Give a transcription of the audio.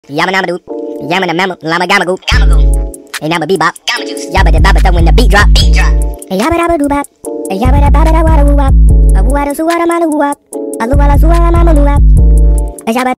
Yamma nama doo, yamma na mamma, lama gamma goo, and nama bebop, gamma juice, yabba da babba da when the beat drop, and yabba dabba doo bop, and yabba da babba da wada woo wop, a woo wada su wada mala woo wop, a lu wala su wada mama loo wop, and yabba